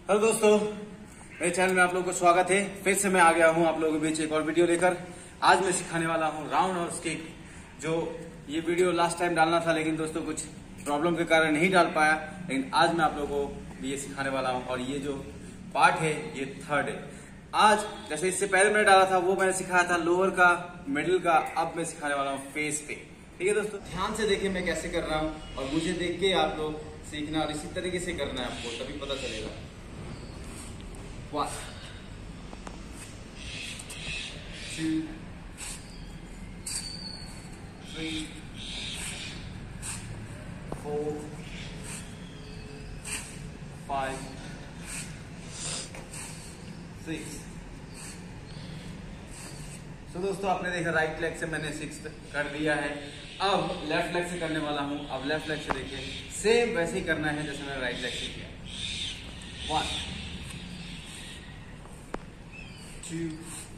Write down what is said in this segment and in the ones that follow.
Hello दोस्तों, मेरे channel में आप लोगों को स्वागत है। फिर से मैं आ गया हूं आप लोगों के बीच एक और वीडियो लेकर। आज मैं सिखाने वाला हूं राउंड और स्किक। जो ये वीडियो लास्ट टाइम डालना था, लेकिन दोस्तों कुछ प्रॉब्लम के कारण नहीं डाल पाया, लेकिन आज मैं आप लोगों को ये सिखाने वाला हूं। और ये जो पार्ट है ये थर्ड है। आज जैसे इससे पहले मैंने डाला था वो मैंने सिखाया था लोअर का, मिडिल का, अब मैं सिखाने वाला हूँ फेस पे। ठीक है दोस्तों, ध्यान से देखिए मैं कैसे कर रहा हूँ और मुझे देख के आप लोग सीखना और इसी तरीके से करना है आपको, तभी पता चलेगा। 1 2 3 4 5 6। तो दोस्तों आपने देखा राइट लेग से मैंने 6 कर दिया है। अब लेफ्ट लेग से करने वाला हूं। अब लेफ्ट लेग से देखिए सेम वैसे ही करना है जैसे मैंने राइट लेग से किया। 1 2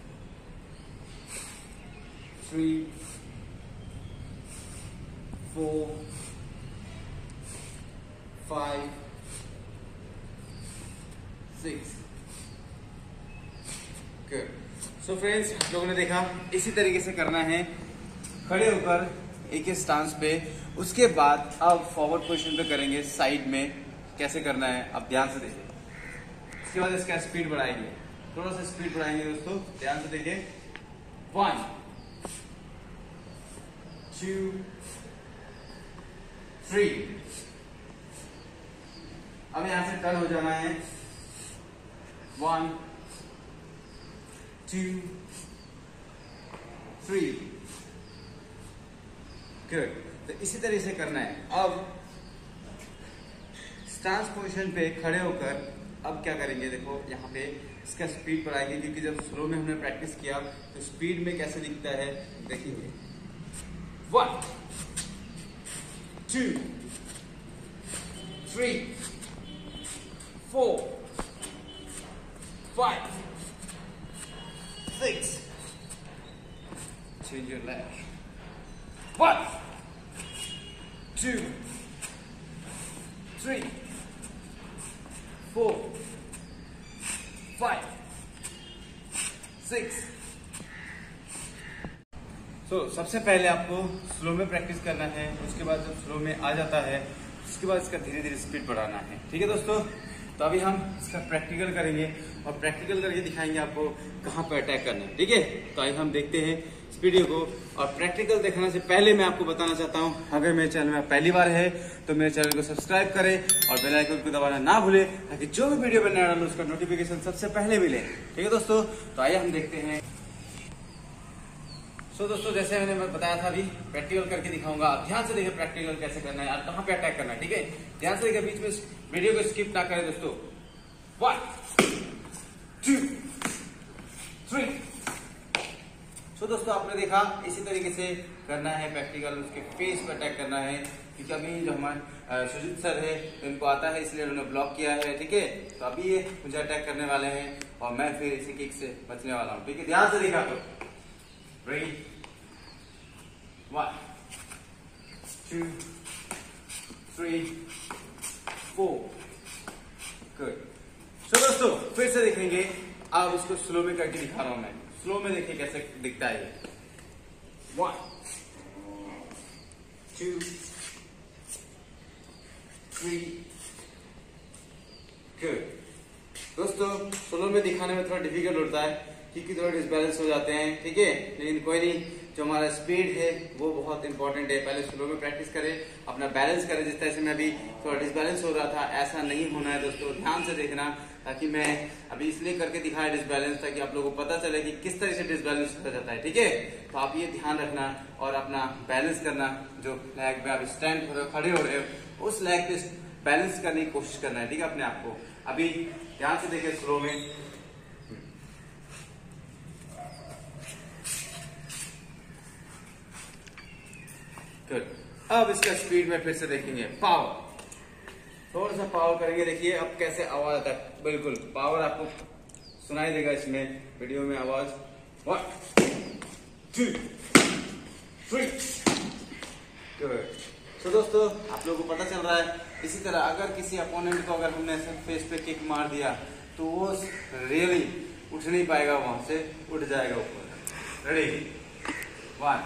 3 4 5 6। गुड। सो फ्रेंड्स, आप लोगों ने देखा इसी तरीके से करना है, खड़े होकर एक ही स्टांस पे। उसके बाद अब फॉरवर्ड पोजीशन पे करेंगे साइड में। कैसे करना है अब ध्यान से देखिए। उसके बाद इसका स्पीड बढ़ाएंगे, थोड़ा सा स्पीड बढ़ाएंगे दोस्तों, ध्यान से देखिए। 1 2 3। अब यहां से टर्न हो जाना है। 1 2 3। गुड। तो इसी तरीके से करना है। अब स्टांस पोजीशन पे खड़े होकर अब क्या करेंगे, देखो यहाँ पे इसका स्पीड बढ़ाएंगे, क्योंकि जब स्लो में हमने प्रैक्टिस किया तो स्पीड में कैसे दिखता है देखिए। 1 2 3 4 5 6। Change your leg. 1 2 3 4 5 6। सबसे पहले आपको स्लो में प्रैक्टिस करना है। उसके बाद जब स्लो में आ जाता है उसके बाद इसका धीरे धीरे स्पीड बढ़ाना है। ठीक है दोस्तों, तो अभी हम इसका प्रैक्टिकल करेंगे और प्रैक्टिकल करके दिखाएंगे आपको कहाँ पर अटैक करना है। ठीक है, तो आइए हम देखते हैं इस वीडियो को। और प्रैक्टिकल देखने से पहले मैं आपको बताना चाहता हूँ, अगर मेरे चैनल में पहली बार है तो मेरे चैनल को सब्सक्राइब करें और बेल आइकन को दबाना ना भूलें, ताकि जो भी वीडियो बनने डालूं उसका नोटिफिकेशन सबसे पहले मिले। ठीक है दोस्तों, तो आइए हम देखते हैं। दोस्तों जैसे मैंने बताया था, अभी प्रैक्टिकल करके दिखाऊंगा। आप ध्यान से देखिए प्रैक्टिकल कैसे करना है और कहाँ पे अटैक करना है। ठीक है, ध्यान से देखिए, बीच में वीडियो को स्किप ना करें दोस्तों। 1 2 3। दोस्तों आपने देखा इसी तरीके से करना है प्रैक्टिकल। उसके फेस पे अटैक करना है, क्योंकि अभी जो हमारे सुजीत सर है इनको आता है, इसलिए उन्होंने ब्लॉक किया है। ठीक है, तो अभी ये मुझे अटैक करने वाले हैं और मैं फिर इसी किक से बचने वाला हूँ। ठीक है, ध्यान से देखा। तो Ready? 1 2 3 4। गुड। दोस्तों फिर से देखेंगे। अब इसको स्लो में करके दिखा रहा हूं मैं। स्लो में देखिए कैसे दिखता है ये। 1 2 3। गुड। दोस्तों स्लो में दिखाने में थोड़ा डिफिकल्ट होता है, क्योंकि थोड़ा डिसबैलेंस हो जाते हैं। ठीक है, लेकिन कोई नहीं, जो हमारा स्पीड है वो बहुत इंपॉर्टेंट है। पहले स्लो में प्रैक्टिस करें, अपना बैलेंस करें। जिस तरह से मैं अभी थोड़ा डिसबैलेंस हो रहा था, ऐसा नहीं होना है दोस्तों। ध्यान से देखना, ताकि मैं अभी इसलिए करके दिखाया डिसबैलेंस, ताकि आप लोगों को पता चले कि किस तरह से डिसबैलेंस हो जाता है। ठीक है, तो आप ये ध्यान रखना और अपना बैलेंस करना। जो लेग में आप स्टैंड हो रहे हो, खड़े हो रहे हो, उस लेग पे बैलेंस करने की कोशिश करना है। ठीक है, अपने आप को। अभी ध्यान से देखिए स्लो में। गुड। अब इसका स्पीड में फिर से देखेंगे। पावर, थोड़ा सा पावर करेंगे। देखिए अब कैसे आवाज आता है, बिल्कुल पावर आपको सुनाई देगा इसमें वीडियो में आवाज। 1 2 3। गुड। तो दोस्तों आप लोगों को पता चल रहा है, इसी तरह अगर किसी अपोनेंट को अगर हमने ऐसे फेस पे किक मार दिया तो वो रियली उठ नहीं पाएगा, वहां से उठ जाएगा ऊपर। Ready, 1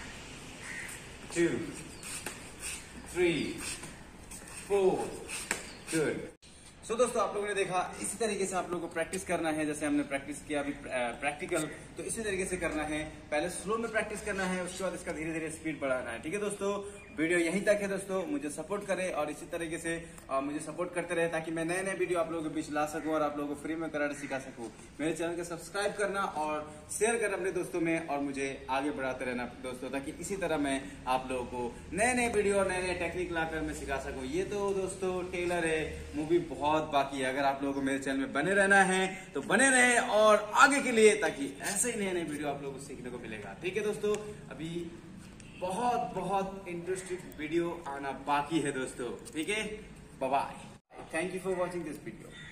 2 3 4 good. सो दोस्तों आप लोगों ने देखा, इसी तरीके से आप लोगों को प्रैक्टिस करना है। जैसे हमने प्रैक्टिस किया अभी प्रैक्टिकल, तो इसी तरीके से करना है। पहले स्लो में प्रैक्टिस करना है, उसके बाद इसका धीरे धीरे स्पीड बढ़ाना है। ठीक है दोस्तों, वीडियो यहीं तक है दोस्तों। मुझे सपोर्ट करें और इसी तरीके से मुझे सपोर्ट करते रहे, ताकि मैं नए नए वीडियो आप लोगों के बीच ला सकूं और आप लोगों को फ्री में कराटे सिखा सकूं। मेरे चैनल को सब्सक्राइब करना और शेयर करना अपने दोस्तों में, और मुझे आगे बढ़ाते रहना दोस्तों, ताकि इसी तरह मैं आप लोगों को नए नए वीडियो और नए नए टेक्निक लाकर मैं सिखा सकूं। ये तो दोस्तों टेलर है, मूवी बहुत बाकी है। अगर आप लोगों को मेरे चैनल में बने रहना है तो बने रहे और आगे के लिए, ताकि ऐसे ही नए नए वीडियो आप लोगों को सीखने को मिलेगा। ठीक है दोस्तों, अभी बहुत बहुत इंटरेस्टिंग वीडियो आना बाकी है दोस्तों। ठीक है, bye bye, thank you for watching this video.